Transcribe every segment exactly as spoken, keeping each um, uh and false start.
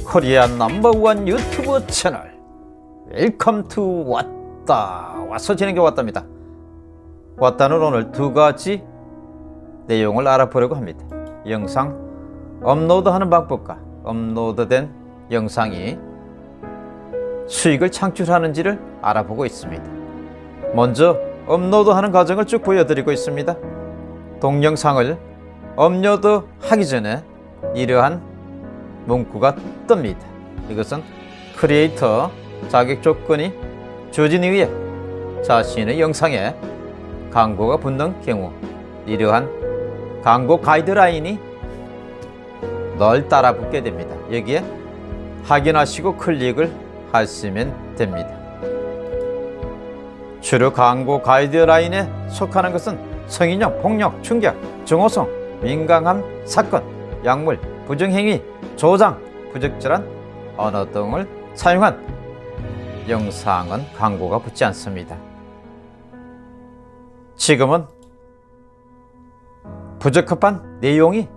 코리아 넘버원 유튜브 채널 웰컴 투 왔다. 와서 진행해 왔답니다. 왔다는 오늘 두 가지 내용을 알아보려고 합니다. 영상 업로드하는 방법과 업로드된 영상이 수익을 창출하는지를 알아보고 있습니다. 먼저 업로드하는 과정을 쭉 보여드리고 있습니다. 동영상을 업로드하기 전에 이러한 문구가 뜹니다. 이것은 크리에이터 자격 조건이 주어진 이후에 자신의 영상에 광고가 붙는 경우 이러한 광고 가이드라인이 널 따라 붙게 됩니다. 여기에 확인하시고 클릭을 하시면 됩니다. 주로 광고 가이드라인에 속하는 것은 성인용, 폭력, 충격, 정오성, 민감한 사건, 약물, 부정행위, 조장, 부적절한 언어 등을 사용한 영상은 광고가 붙지 않습니다. 지금은 부적합한 내용이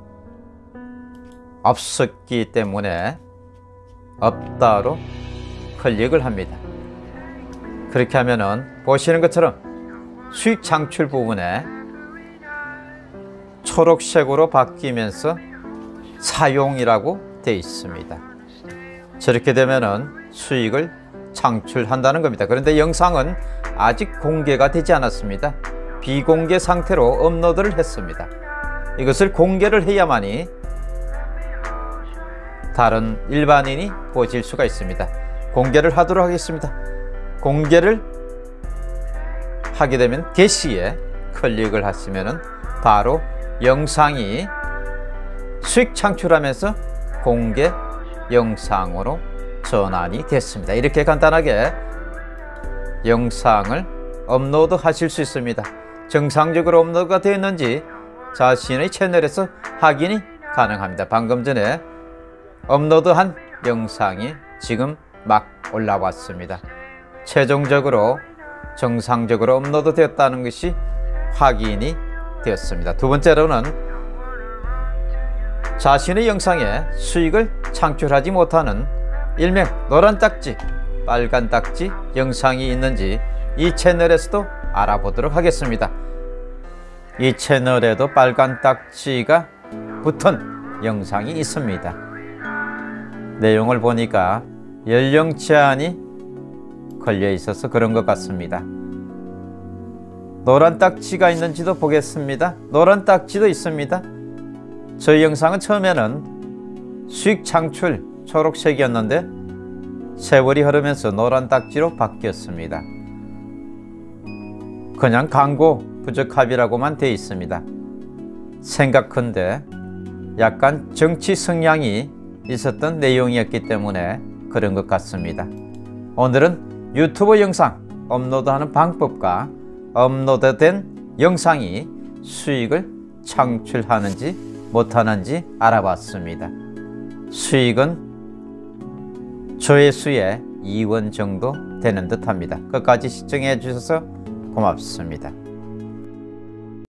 없었기 때문에 없다로 클릭을 합니다. 그렇게 하면은 보시는 것처럼 수익 창출 부분에 초록색으로 바뀌면서 사용이라고 되어 있습니다. 저렇게 되면은 수익을 창출한다는 겁니다. 그런데 영상은 아직 공개가 되지 않았습니다. 비공개 상태로 업로드를 했습니다. 이것을 공개를 해야만이 다른 일반인이 보실 수가 있습니다. 공개를 하도록 하겠습니다. 공개를 하게 되면 게시에 클릭을 하시면은 바로 영상이 수익 창출하면서 공개 영상으로 전환이 됐습니다. 이렇게 간단하게 영상을 업로드 하실 수 있습니다. 정상적으로 업로드가 되었는지 자신의 채널에서 확인이 가능합니다. 방금 전에 업로드한 영상이 지금 막 올라왔습니다. 최종적으로 정상적으로 업로드 되었다는 것이 확인이 되었습니다. 두 번째로는 자신의 영상에 수익을 창출하지 못하는 일명 노란 딱지, 빨간 딱지 영상이 있는지 이 채널에서도 알아보도록 하겠습니다. 이 채널에도 빨간 딱지가 붙은 영상이 있습니다. 내용을 보니까 연령 제한이 걸려 있어서 그런 것 같습니다. 노란 딱지가 있는지도 보겠습니다. 노란 딱지도 있습니다. 저희 영상은 처음에는 수익 창출 초록색이었는데 세월이 흐르면서 노란 딱지로 바뀌었습니다. 그냥 광고 부적합이라고만 되어 있습니다. 생각컨대 약간 정치 성향이 있었던 내용이었기 때문에 그런 것 같습니다. 오늘은 유튜브 영상 업로드하는 방법과 업로드된 영상이 수익을 창출하는지 못하는지 알아봤습니다. 수익은 조회수의 이 원 정도 되는 듯 합니다. 끝까지 시청해 주셔서 고맙습니다.